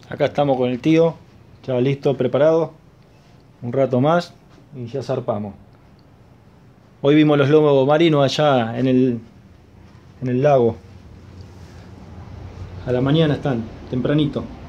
Acá estamos con el tío, ya listo, preparado. Un rato más y ya zarpamos. Hoy vimos los lomos marinos allá en el lago. A la mañana están, tempranito.